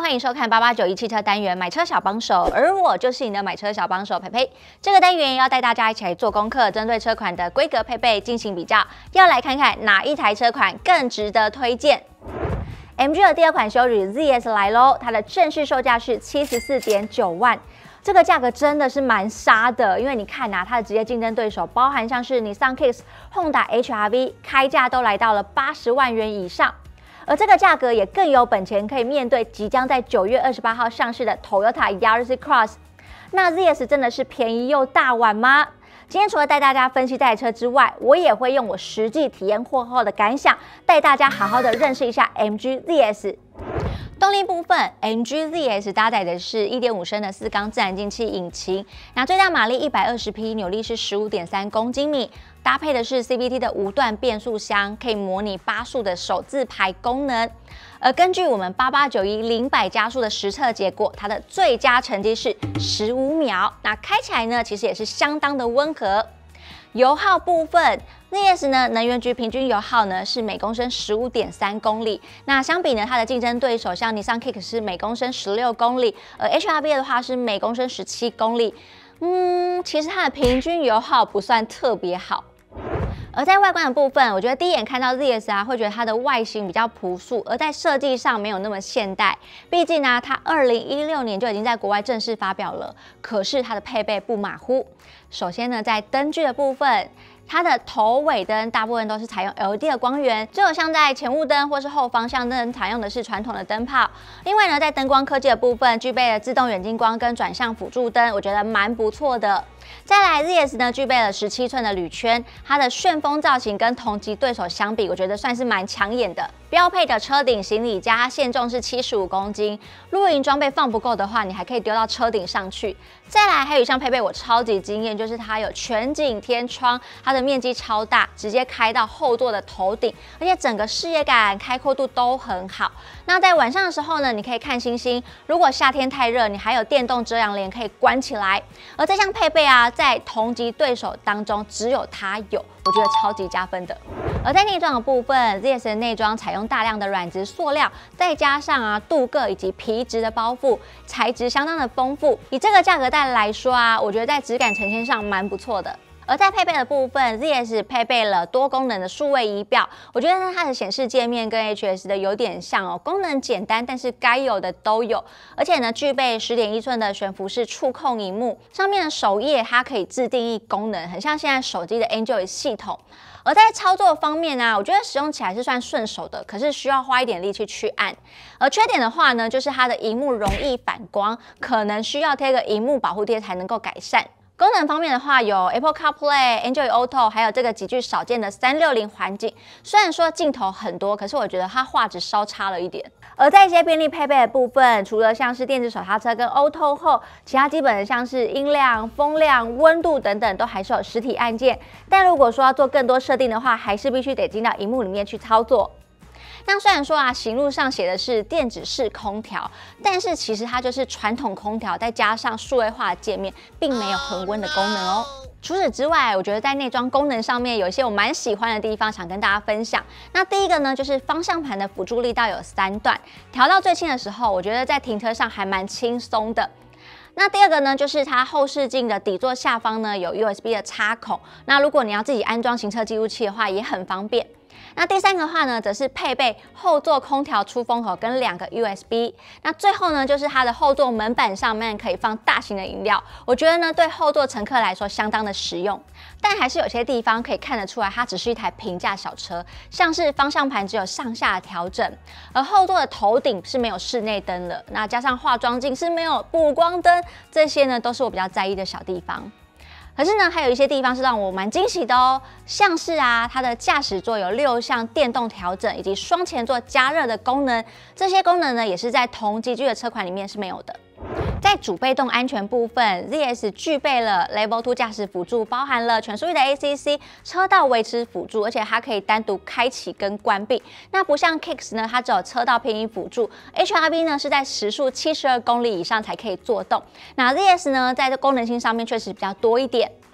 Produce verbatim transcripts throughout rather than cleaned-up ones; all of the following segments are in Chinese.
欢迎收看八八九一汽车单元买车小帮手，而我就是你的买车小帮手佩佩。这个单元要带大家一起来做功课，针对车款的规格配备进行比较，要来看看哪一台车款更值得推荐。M G 的第二款休旅 Z S 来喽，它的正式售价是七十四点九万。 这个价格真的是蛮杀的，因为你看啊，它的直接竞争对手包含像是 Nissan Kicks、Honda H R V， 开价都来到了八十万元以上，而这个价格也更有本钱可以面对即将在九月二十八号上市的 Toyota Yaris Cross。那 Z S 真的是便宜又大碗吗？今天除了带大家分析这台车之外，我也会用我实际体验过后的感想，带大家好好的认识一下 M G Z S。 动力部分 ，M G Z S 搭载的是 一点五 升的四缸自然进气引擎，那最大马力一百二十匹，扭力是 十五点三公斤米，搭配的是 C V T 的无段变速箱，可以模拟八速的手自排功能。而根据我们八八九一零百加速的实测结果，它的最佳成绩是十五秒，那开起来呢，其实也是相当的温和。 油耗部分 ，Z S 呢能源局平均油耗呢是每公升 十五点三公里。那相比呢，它的竞争对手像 Nissan Kicks 是每公升十六公里，而 H R V 的话是每公升十七公里。嗯，其实它的平均油耗不算特别好。 而在外观的部分，我觉得第一眼看到 Z S 啊，会觉得它的外形比较朴素，而在设计上没有那么现代。毕竟呢，它二零一六年就已经在国外正式发表了，可是它的配备不马虎。首先呢，在灯具的部分， 它的头尾灯大部分都是采用 L E D 的光源，只有像在前雾灯或是后方向灯采用的是传统的灯泡。另外呢，在灯光科技的部分，具备了自动远近光跟转向辅助灯，我觉得蛮不错的。再来 ，Z S 呢具备了十七寸的铝圈，它的旋风造型跟同级对手相比，我觉得算是蛮抢眼的。标配的车顶行李架限重是七十五公斤，露营装备放不够的话，你还可以丢到车顶上去。再来，还有一项配备我超级惊艳，就是它有全景天窗，它的面积超大，直接开到后座的头顶，而且整个视野感、开阔度都很好。那在晚上的时候呢，你可以看星星。如果夏天太热，你还有电动遮阳帘可以关起来。而这项配备啊，在同级对手当中只有它有，我觉得超级加分的。而在内装的部分 ，Z S 的内装采用大量的软质塑料，再加上啊镀铬以及皮质的包覆，材质相当的丰富。以这个价格带来说啊，我觉得在质感呈现上蛮不错的。 而在配备的部分 ，Z S 配备了多功能的数位仪表，我觉得呢它的显示界面跟 H S 的有点像哦，功能简单，但是该有的都有，而且呢具备 十点一寸的悬浮式触控萤幕，上面的首页它可以自定义功能，很像现在手机的 Android 系统。 而在操作方面呢、啊，我觉得使用起来是算顺手的，可是需要花一点力气去按。而缺点的话呢，就是它的萤幕容易反光，可能需要贴个萤幕保护贴才能够改善。 功能方面的话，有 Apple CarPlay、Android Auto， 还有这个极具少见的三六零环境。虽然说镜头很多，可是我觉得它画质稍差了一点。而在一些便利配备的部分，除了像是电子手刹车跟 Auto 后，其他基本的像是音量、风量、温度等等，都还是有实体按键。但如果说要做更多设定的话，还是必须得进到萤幕里面去操作。 那虽然说啊，行路上写的是电子式空调，但是其实它就是传统空调，再加上数位化的界面，并没有恒温的功能哦。除此之外，我觉得在内装功能上面有一些我蛮喜欢的地方，想跟大家分享。那第一个呢，就是方向盘的辅助力道有三段，调到最轻的时候，我觉得在停车上还蛮轻松的。 那第二个呢，就是它后视镜的底座下方呢有 U S B 的插孔，那如果你要自己安装行车记录器的话，也很方便。 那第三个的话呢，则是配备后座空调出风口跟两个 U S B。那最后呢，就是它的后座门板上面可以放大型的饮料，我觉得呢，对后座乘客来说相当的实用。但还是有些地方可以看得出来，它只是一台平价小车，像是方向盘只有上下的调整，而后座的头顶是没有室内灯的，那加上化妆镜是没有补光灯，这些呢都是我比较在意的小地方。 可是呢，还有一些地方是让我蛮惊喜的哦，像是啊，它的驾驶座有六项电动调整，以及双前座加热的功能，这些功能呢，也是在同级距的车款里面是没有的。 在主被动安全部分 ，Z S 具备了 Level 二驾驶辅助，包含了全速域的 A C C 车道维持辅助，而且它可以单独开启跟关闭。那不像 Kicks 呢，它只有车道偏移辅助 ，H R V 呢是在时速七十二公里以上才可以作动。那 Z S 呢，在这功能性上面确实比较多一点。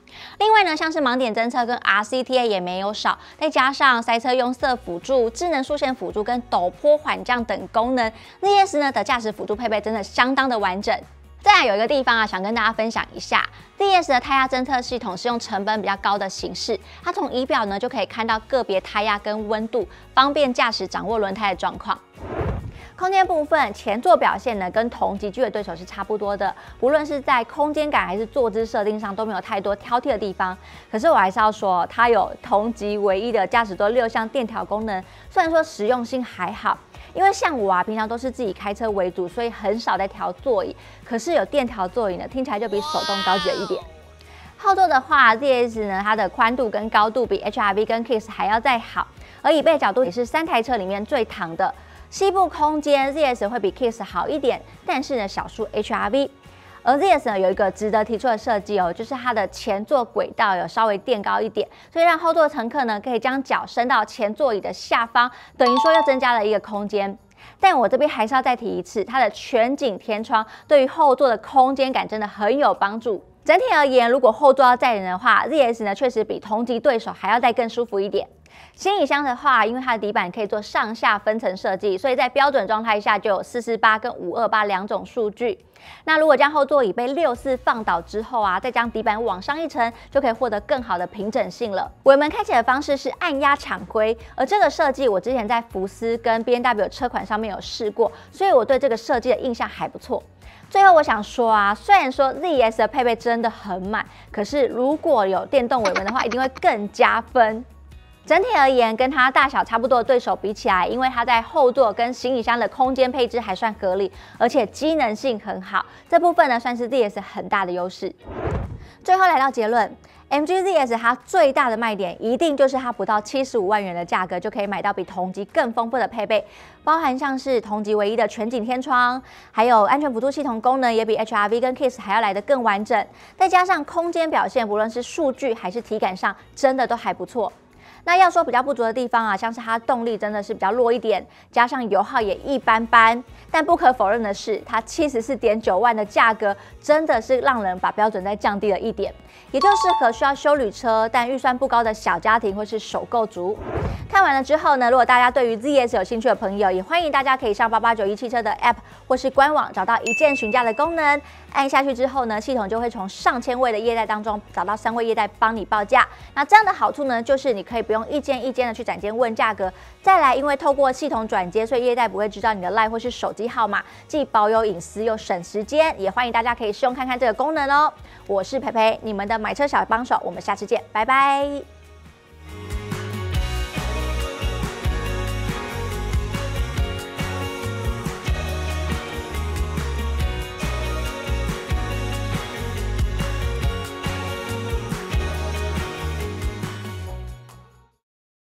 另外呢，像是盲点侦测跟 R C T A 也没有少，再加上塞车用色辅助、智能速线辅助跟陡坡缓降等功能 ，Z S 呢的驾驶辅助配备真的相当的完整。再来有一个地方啊，想跟大家分享一下 ，Z S 的胎压侦测系统是用成本比较高的形式，它从仪表呢就可以看到个别胎压跟温度，方便驾驶掌握轮胎的状况。空间部分，前座表现呢跟同级距的对手是差不多的，不论是在空间感还是坐姿设定上都没有太多挑剔的地方。可是我还是要说，它有同级唯一的驾驶座六项电调功能，虽然说实用性还好，因为像我啊平常都是自己开车为主，所以很少在调座椅。可是有电调座椅呢，听起来就比手动高级了一点。后座的话 ，Z S 呢它的宽度跟高度比 H R V 跟 Kicks 还要再好，而椅背角度也是三台车里面最长的。膝部空间 Z S 会比 Kicks 好一点，但是呢少输 H R V。而 Z S 呢有一个值得提出的设计哦，就是它的前座轨道有稍微垫高一点，所以让后座乘客呢可以将脚伸到前座椅的下方，等于说又增加了一个空间。但我这边还是要再提一次，它的全景天窗对于后座的空间感真的很有帮助。整体而言，如果后座要载人的话 ，Z S 呢确实比同级对手还要再更舒服一点。行李箱的话，因为它的底板可以做上下分层设计，所以在标准状态下就有四四八跟五二八两种数据。那如果将后座椅被六四放倒之后啊，再将底板往上一层，就可以获得更好的平整性了。尾门开启的方式是按压抢灰，而这个设计我之前在福斯跟 B M W 车款上面有试过，所以我对这个设计的印象还不错。最后我想说啊，虽然说 Z S 的配备真的很满，可是如果有电动尾门的话，一定会更加分。整体而言，跟它大小差不多的对手比起来，因为它在后座跟行李箱的空间配置还算合理，而且机能性很好，这部分呢算是 Z S 很大的优势。最后来到结论 ，M G Z S 它最大的卖点一定就是它不到七十五万元的价格就可以买到比同级更丰富的配备，包含像是同级唯一的全景天窗，还有安全辅助系统功能也比 H R V 跟 Kicks 还要来得更完整，再加上空间表现，不论是数据还是体感上，真的都还不错。那要说比较不足的地方啊，像是它动力真的是比较弱一点，加上油耗也一般般。但不可否认的是，它七十四点九万的价格真的是让人把标准再降低了一点，也就适合需要休旅车但预算不高的小家庭或是首购族。看完了之后呢，如果大家对于 Z S 有兴趣的朋友，也欢迎大家可以上八八九一汽车的 App 或是官网找到一键询价的功能，按下去之后呢，系统就会从上千位的业代当中找到三位业代帮你报价。那这样的好处呢，就是你可以不用一间一间的去展间问价格，再来因为透过系统转接，所以业代不会知道你的 LINE 或是手机号码，既保有隐私又省时间，也欢迎大家可以试用看看这个功能哦。我是培培，你们的买车小帮手，我们下次见，拜拜。